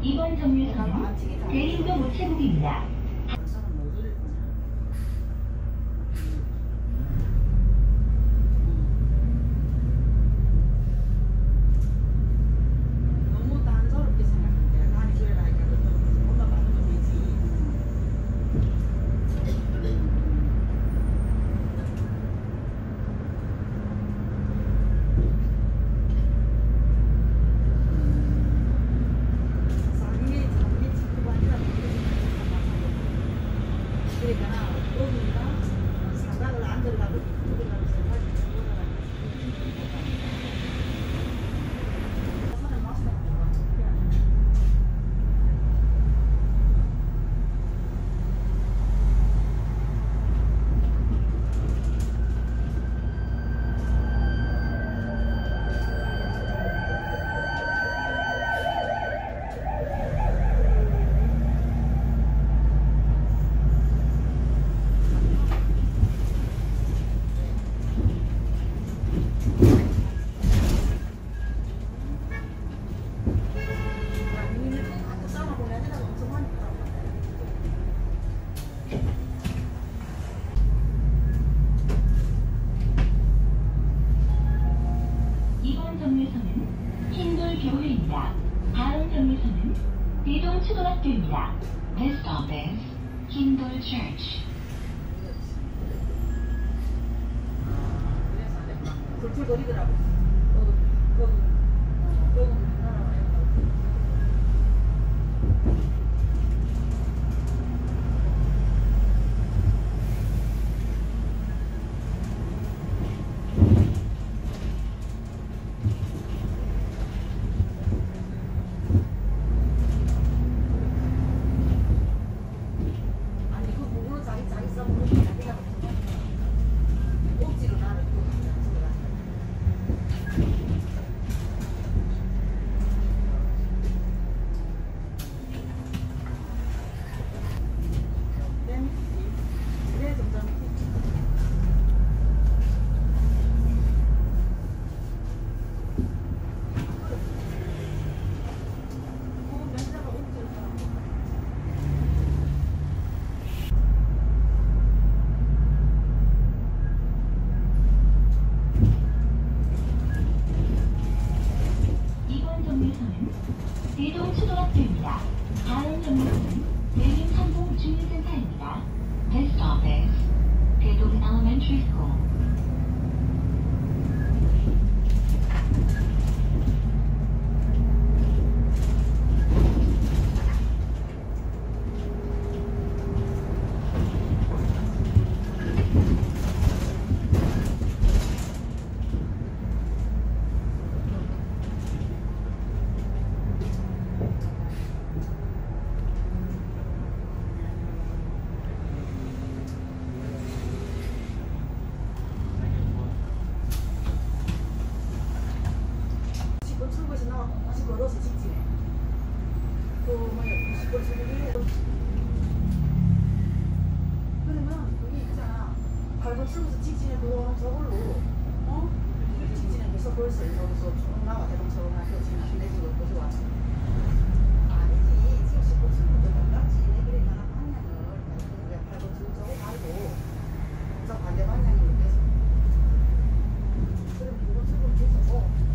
이번 정류소는 대림동 우체국입니다. 너무 단서롭게 생각한대. 나는 그래 라니까 엄마 받으면 되지. 장미 직구반이라고 그러니까 여기가 사각을 안 들어가고 들어가고 생각이 사람 마스터 이번 정류소는 흰돌교회입니다. 다음 정류소는 대동초등학교입니다. This stop is 흰돌 Church. 불풀거리더라고. 조금 따라와요. 아니 그 부부는 자기 싸움으로 자기가 억지로 나를 또 그래 점점 면사가 억지로 이번 정류소는 대동초등학교입니다. 다음 정류소는 대림상봉주민센터입니다. This stop is 대동 Elementary School. 출구에서 나와 다시 걸어서 직진해. 그 뭐야 90번 출구에 그러면 그게 있잖아. 8번 출구에서 직진해 그거는 저걸로 직진해서 벌써 저기서 쭉 나와 대동처럼 학교 지금 내 집으로 거기 와서 아니지 지금 10번 출구도 똑같이 내 길에 가는 방향을 8번 출구 저거 말고 저 반대 방향으로 계속 그럼 9번 출구를 계속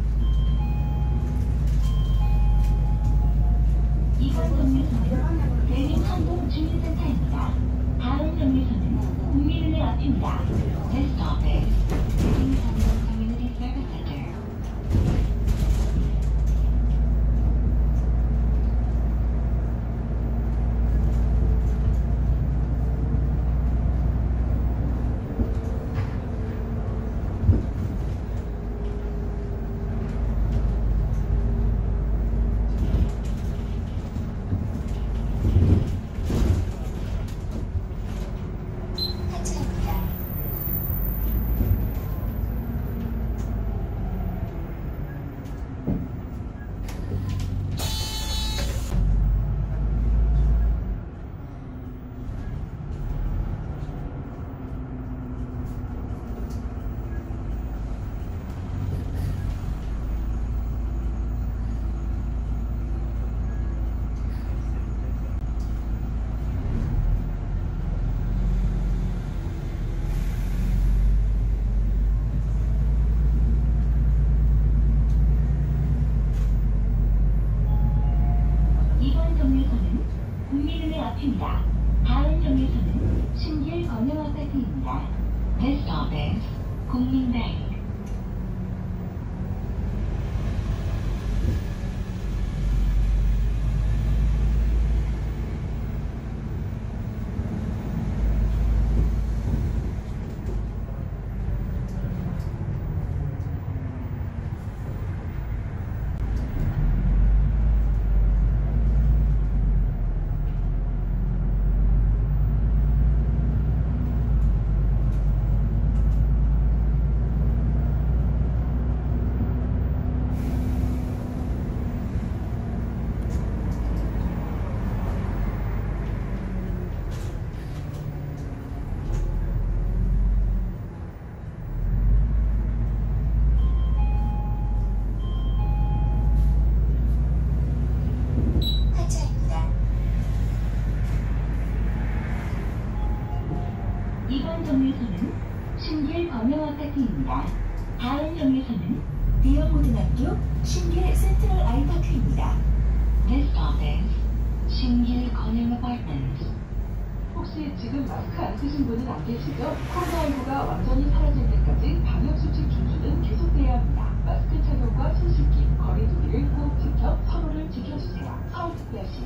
이번 정류소는 대림상봉주민센터입니다. 다음 정류소는 국민은행 앞입니다. This stop is 대림상봉 Community Service Center. 앞입니다. 다음 정류소는 신길 건영 아파트입니다. This stop is 국민뱅. 이번 정류소는 신길 건영 아파트입니다. 다음 정류소는 대형고등학교 신길 센트럴 아이파크입니다. This stop is 신길 건영 아파트먼트. 혹시 지금 마스크 안 쓰신 분은 안 계시죠? 코로나19가 완전히 사라질 때까지 방역수칙 준수는 계속돼야 합니다. 마스크 착용과 손 씻기, 거리 두기를 꼭 지켜 서로를 지켜주세요. 서울특별시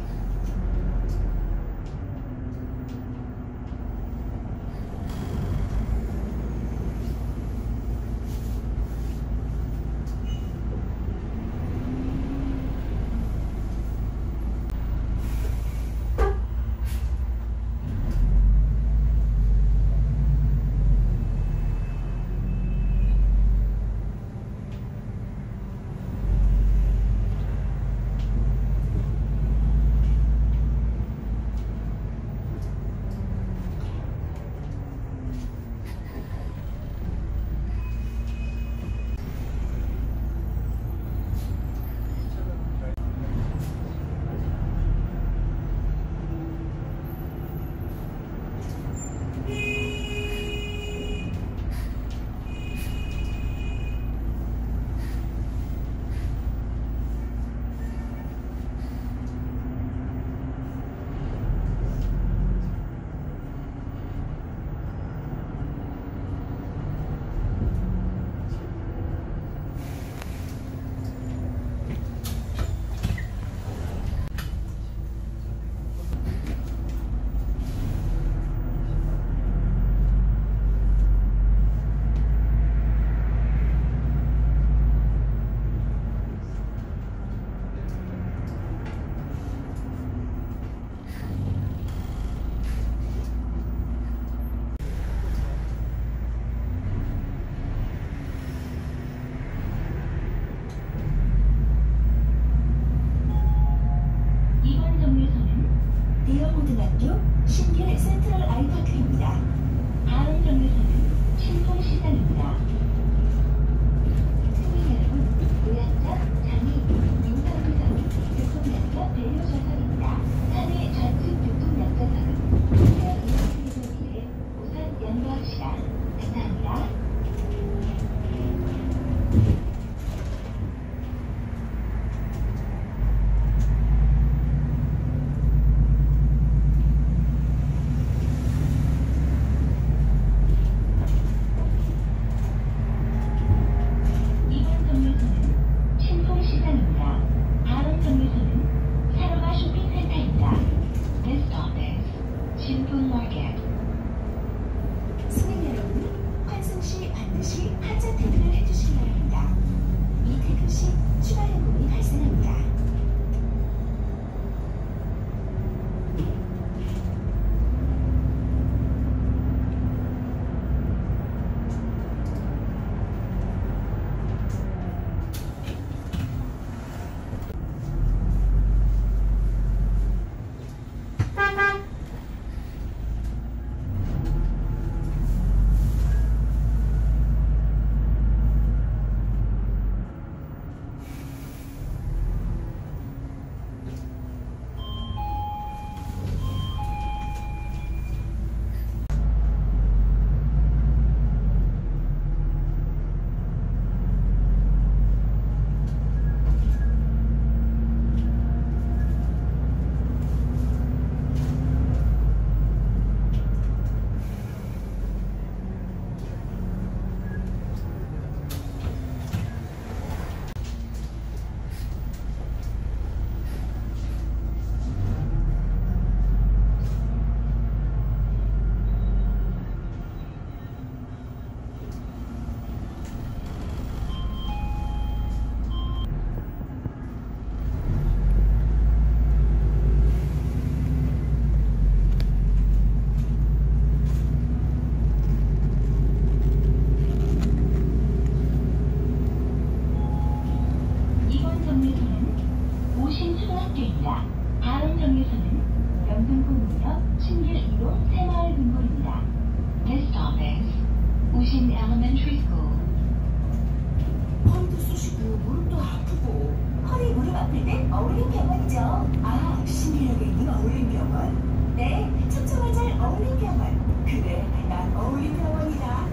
시작입니다. 다음 정류소는 영등포구역 신길 2동 새마을 등골입니다. This stop is 우신 Elementary School. 허리도 쑤시고 무릎도 아프고 허리 무릎 아플 땐 어울림 병원이죠. 아, 신기역에 있는 어울림 병원? 네, 촘촘한 어울림 병원. 그래, 난 어울림 병원이다.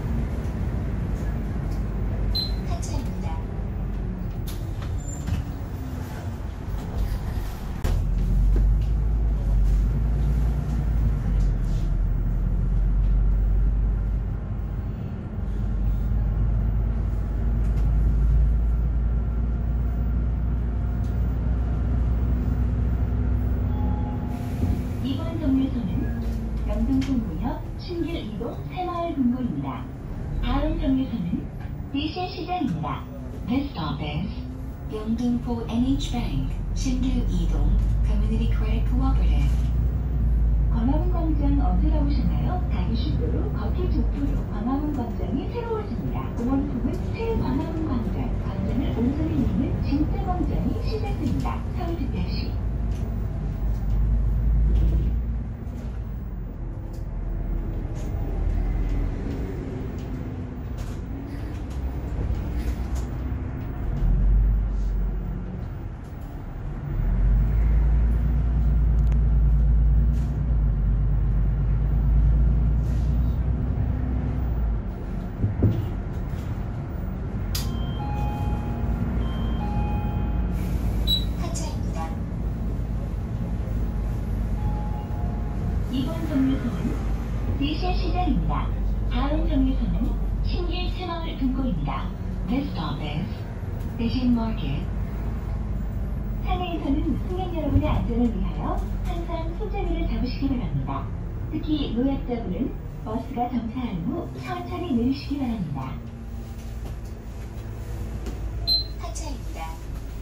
하차입니다. 이번 정류소는 영등포구역 신길 2동 새마을 등골입니다. 다음 정류소는 리실 시장입니다. This stop is 영등포 NHbank 신길 2동 Community Credit Cooperative. 광화문 광장 언제 가보셨나요? 가기 쉽도록 걷기 좋도록 광화문 광장이 새로워집니다. 공원품은 새 광화문 광장, 광장을 온전히 잇는 진짜 광장이 시작됩니다. 서울특별시 하차입니다. 이번 정류소는 리실 시장입니다. 다음 정류소는 신길 새마을 등골입니다. This stop is Vision Market. 상해에서는 승객 여러분의 안전을 위하여 항상 손잡이를 잡으시기 바랍니다. 특히 노약자분은 버스가 정차한 후 천천히 내리시기 바랍니다. 하차입니다.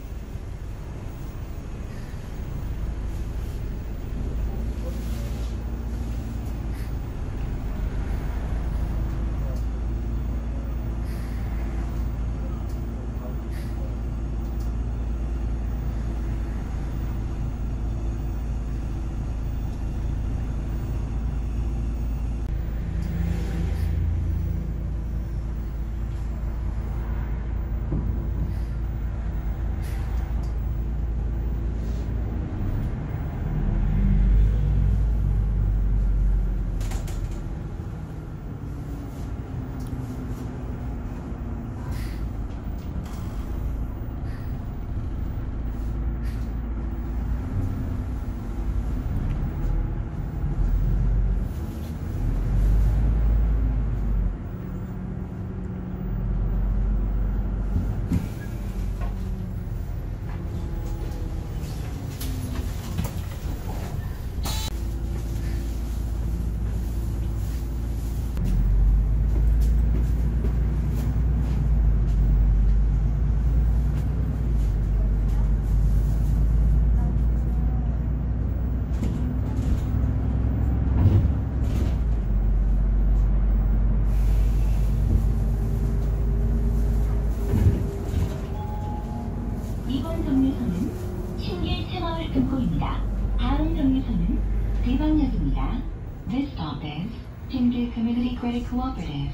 이번 정류소는 신길 새마을 등골입니다. 다음 정류소는 대방역입니다. This stop is 신길 Community Credit Cooperative.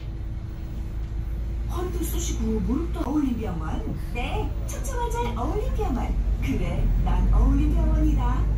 허리도 쑤시고 무릎도 어울림 병원? 네, 촘촘한 어울림 병원. 그래, 난 어울림 병원이다.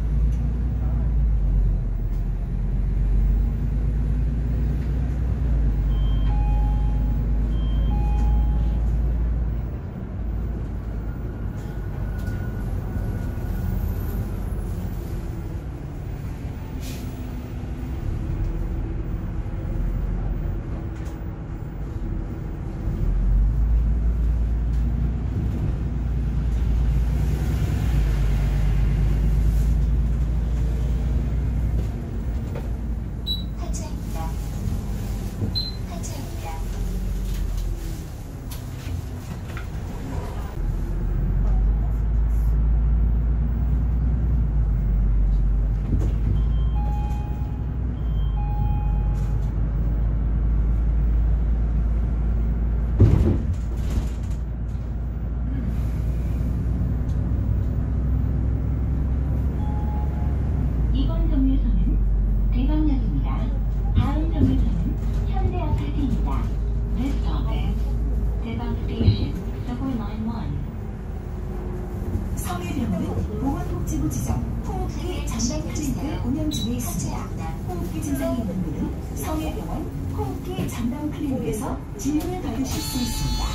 정보 지점 호흡기 전담 클리닉을 운영 중에 있습니다. 호흡기 증상이 있는 분은 성일병원 호흡기 전담 클리닉에서 진료를 받으실 수 있습니다.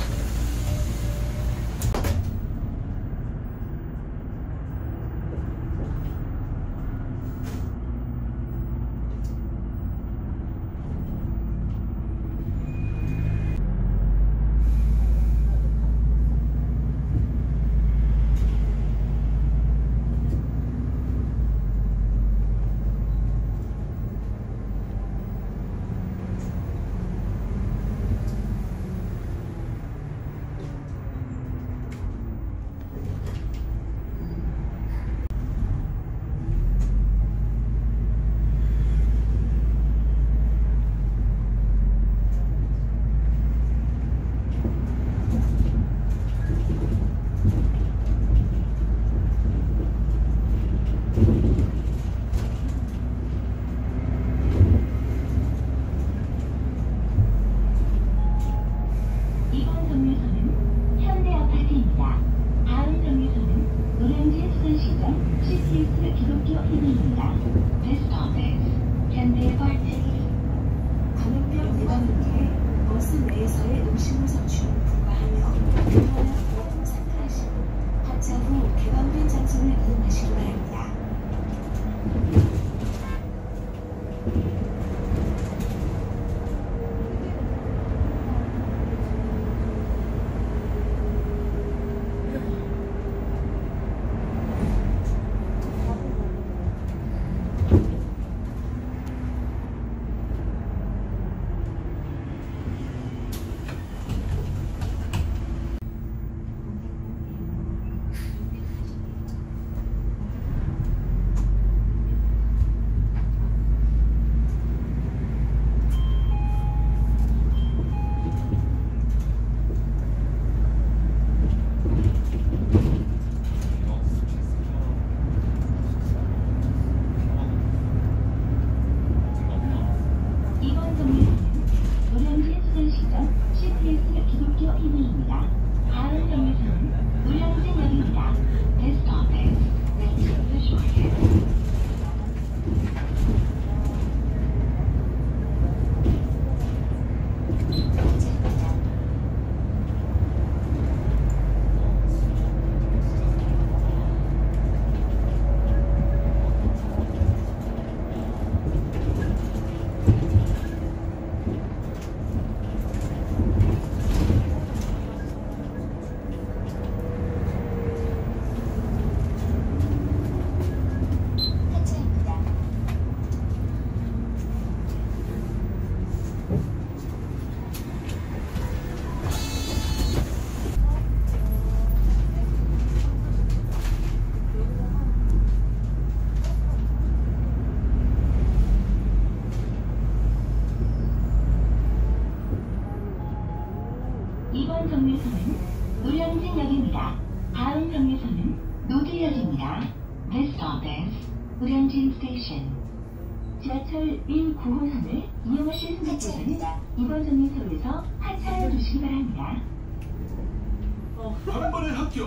이번 정류소는 현대아파트입니다. 다음 정류소는 노량진 수산시장 CTS 기독교 희망입니다. This stop is 현대아파트. 감염병 예방을 위해 버스 내에서의 음식물 섭취를 불가하며 그러나 보험 상태하시고 하차 후 개방된 장소를 이용하시기 바랍니다. 이번 정류소는 노량진 수산시장 CTS 기독교 희망입니다. 다음 정류소는 노량진역입니다. This stop is Westfield Shortcut. 이번 정류소는 노량진역입니다. 다음 정류소는 노들역입니다. This stop is 노량진 스테이션. 지하철 1-9호선을 이용하실 승객분들은 이번 정류소에서 하차해 주시기 바랍니다. 한 번에 합격.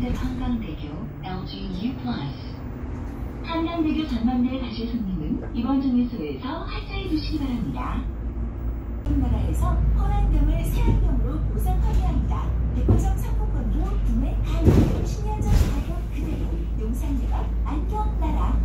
현대 한강대교 LGU+. 한강대교 전망대 가실 손님은 이번 정류소에서 하차해 주시기 바랍니다. 우리나라에서 호란금을 세안금으로 보상 판매합니다. 백화점 상품권으로 구매 가능. 10년 전 가격 그대로. 용산대가 안경 나라.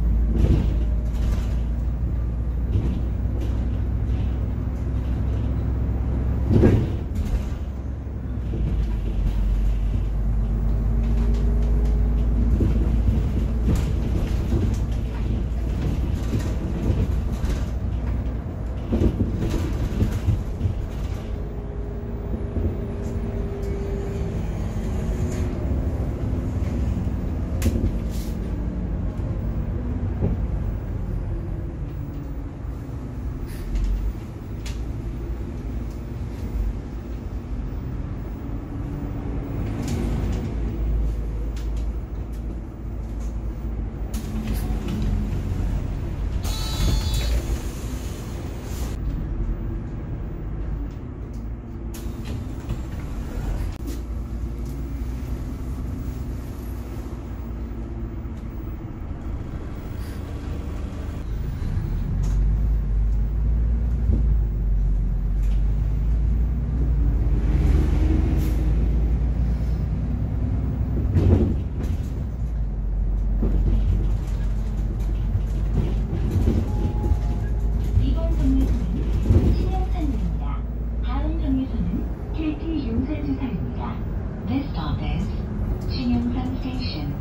이번 정류소는 신영산역입니다. 다음 정류소는 KT 용산지사입니다. This stop is 신영산 스테이션.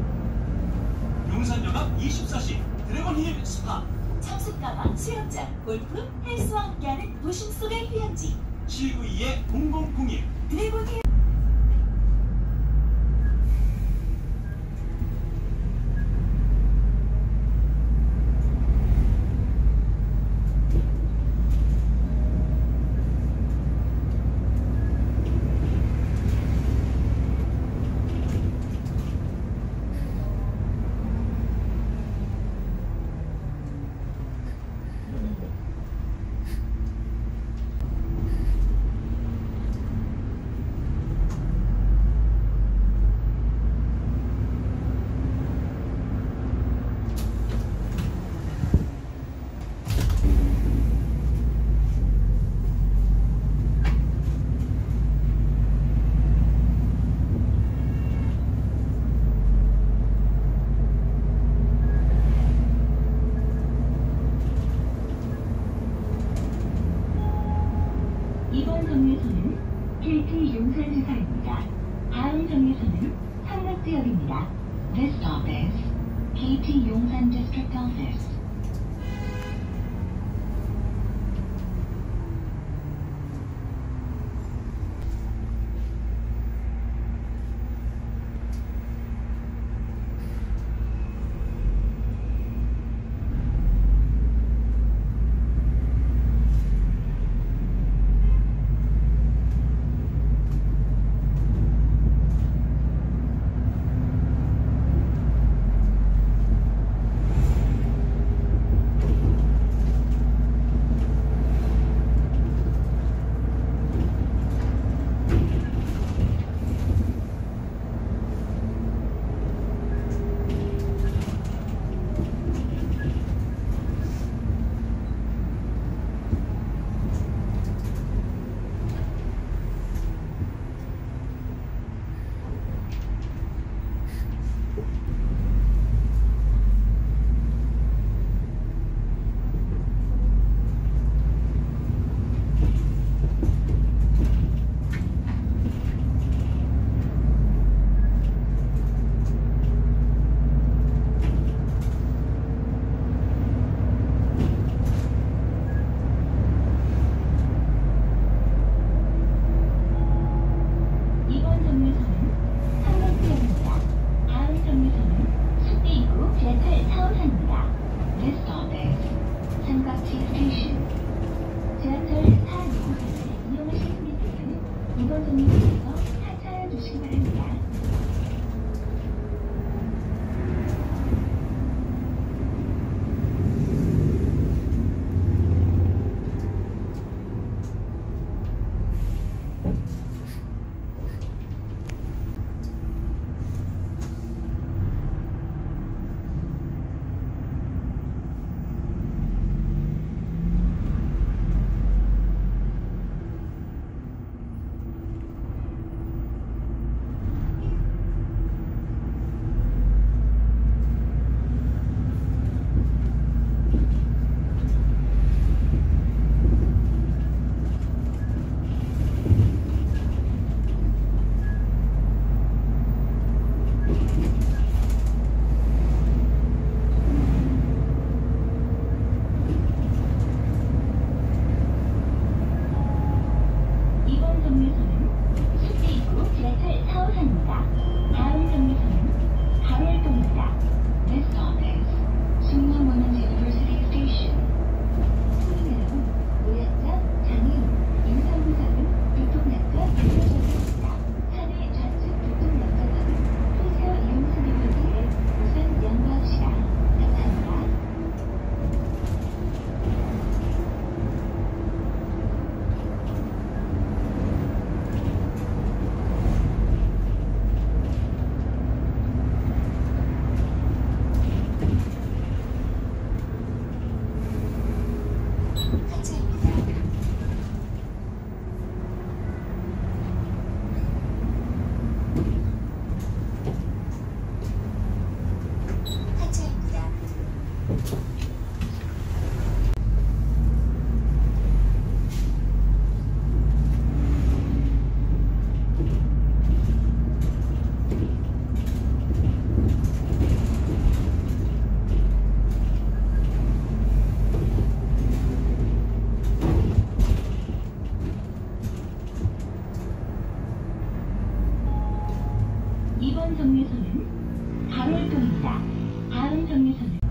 용산역 앞 24시 드래곤힐 스파. 참숯 가방, 수영장, 골프, 헬스와 함께하는 도심 속의 휴양지. 792-0001. 드래곤힐. 이번 정류소는 KT 용산지사입니다. 다음 정류소는 삼각지역입니다. This stop is KT 용산 District Office. 정류소는 가로울동입니다. 다음 정류소는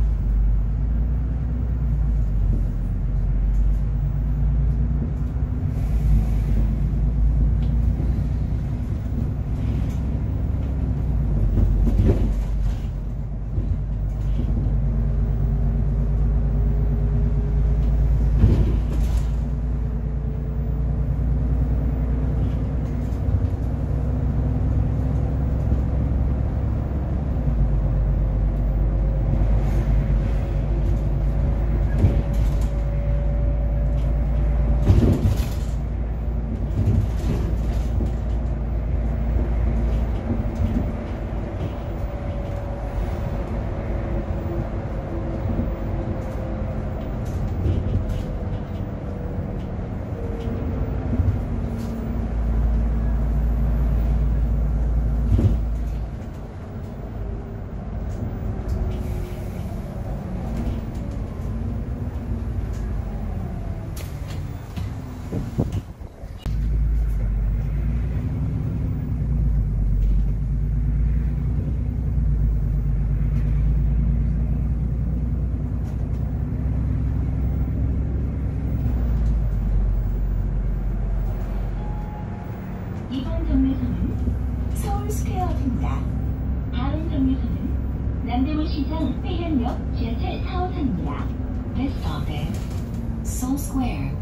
이번 정류소는 서울 스퀘어 앞입니다. 다음 정류소는 남대문시장 회현역 지하철 4호선입니다. This stop is Seoul Square.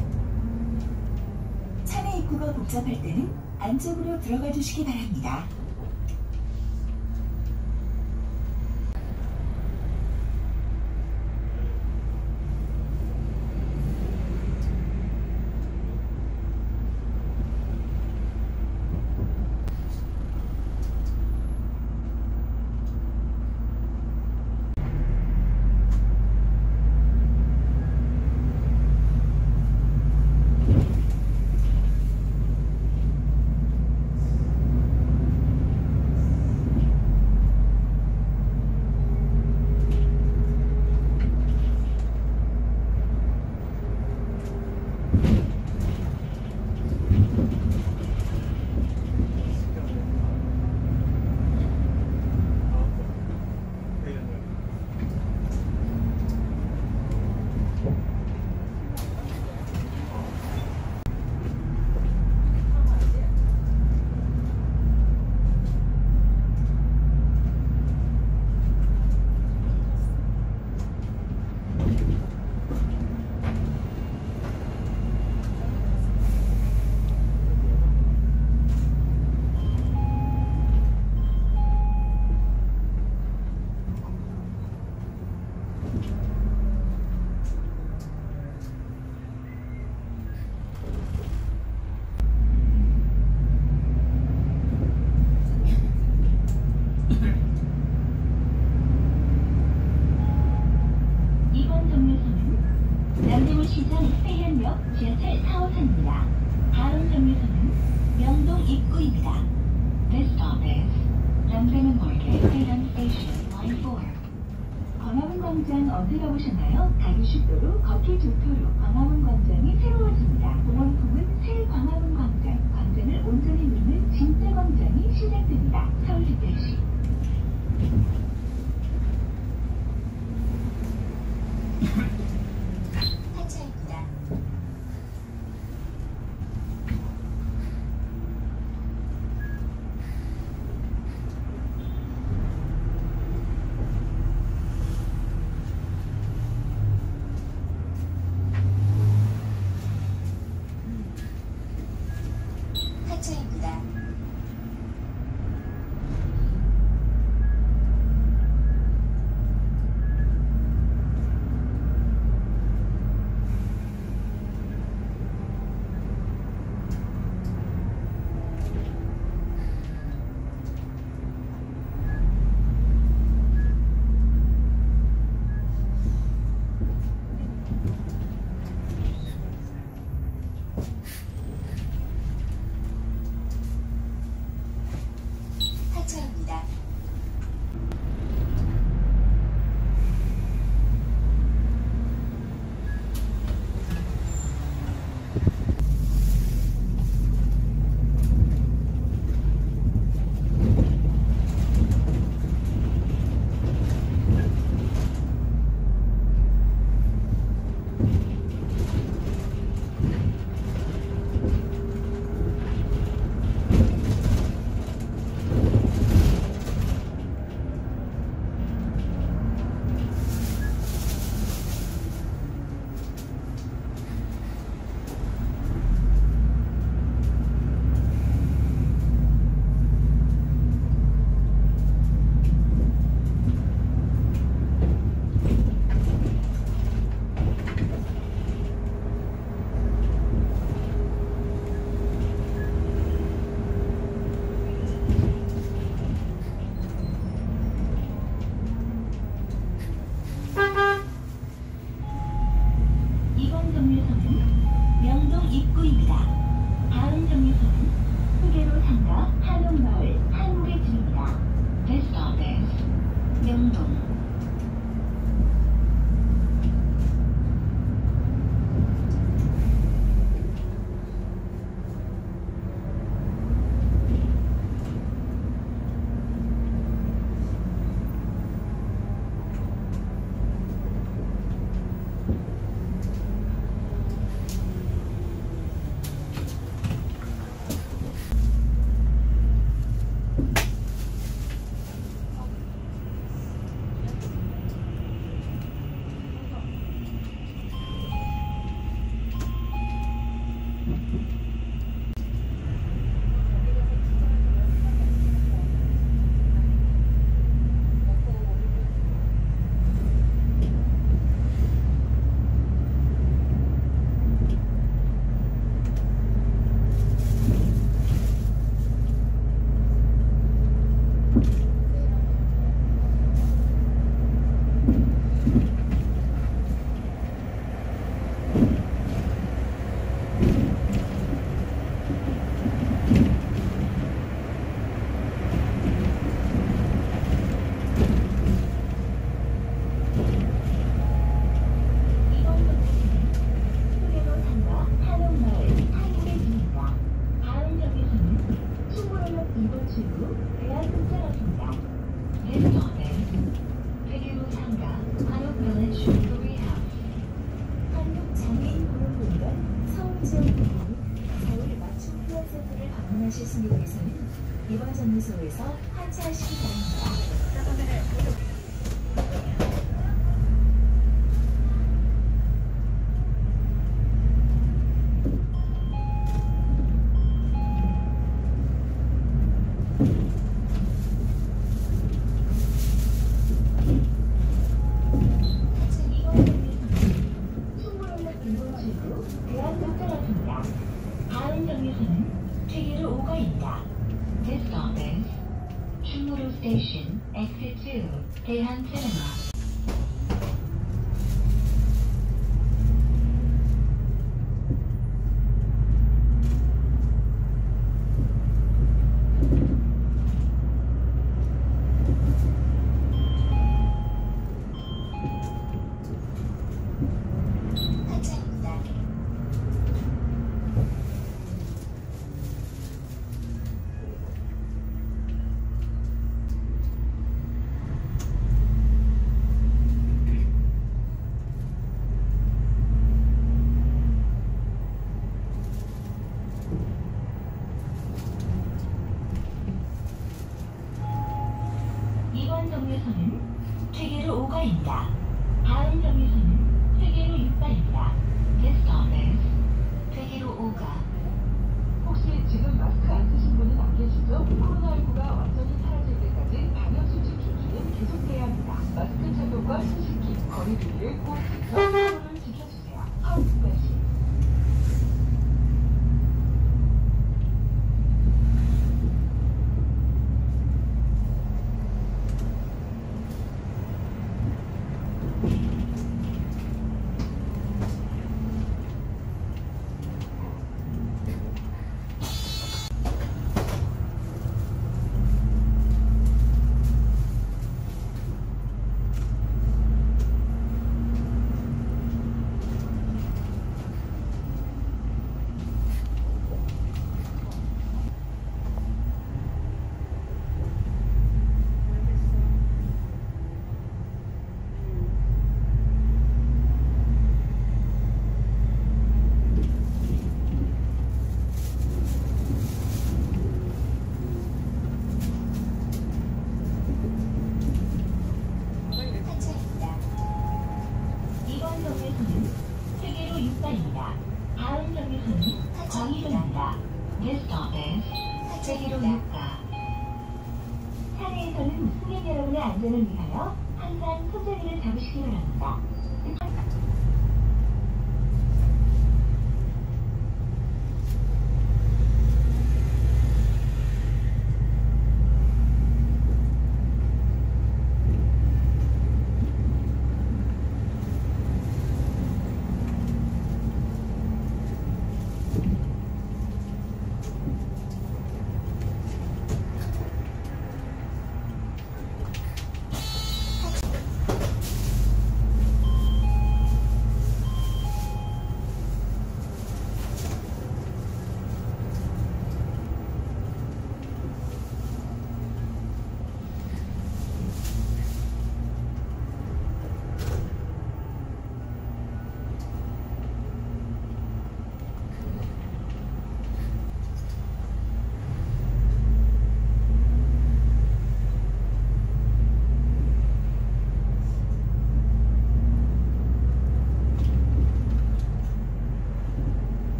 차내 입구가 복잡할 때는 안쪽으로 들어가 주시기 바랍니다. 이번 정류소는 남대문시장 회현역 지하철 4호선입니다. 다음 정류소는 명동 입구입니다. This stop is 남대문 Market Haedan Station Line 4. 광화문 광장 언제 가보셨나요? 가로슈도로 걷기 좋도록 광화문 광장이 새로워집니다. 공원풍은 새 광화문 광장, 광장을 온전히 누는 진짜 광장이 시작됩니다. 서울특별시 하차입니다. 하차입니다. 명동 방문하실 승객께서는 이번 정류소에서 하차하시기 바랍니다. 다음 정류소는 퇴계로 5가입니다. This stop is 충무로 Station, Exit 2, 대한 시네마. 이번 정류소는 퇴계로 5가입니다. 다음 정류소는 퇴계로 6가입니다. This stop is 퇴계로 5가. 혹시 지금 마스크 안 쓰신 분은 안 계시죠? 코로나19가 완전히 사라질 때까지 방역수칙 준수는 계속돼야 합니다. 마스크 착용과 손씻기, 거리 두기를 꼭 지켜 서로를 지켜주세요. 허브까지. 이번 정류소는 퇴계로 6가입니다. 다음 정류소는 광희동입니다. This stop is 퇴계로 6가. 차내에서는 승객 여러분의 안전을 위하여 항상 손잡이를 잡으시기 바랍니다.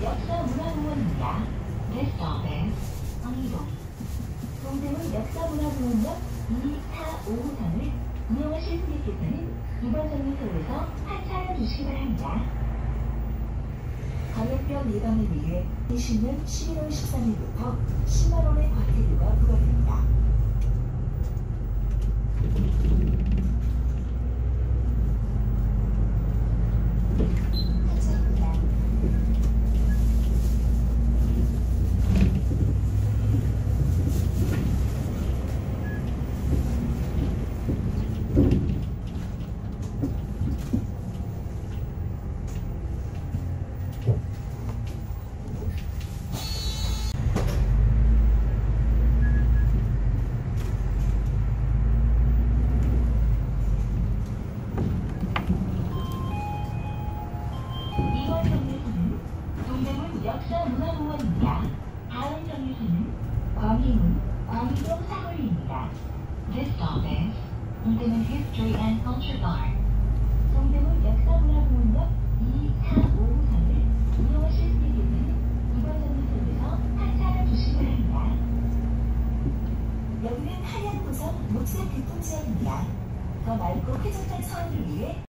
역사문화공원입니다. This stop is 방이동. 동대문 역사문화공원역 2, 4, 5호선을 이용하실 분께서는 이번 정류소에서 하차하여 주시기 바랍니다. 감염병 예방을 위해 20년 11월 13일부터 10만 원의 과태료가 부과됩니다. 하차입니다. 이번 정류소는 동대문 역사문화공원입니다. 다음 정류소는 광희문, 광희동 사거리입니다. This stop is 동대문 History and Culture Park. 동대문 역사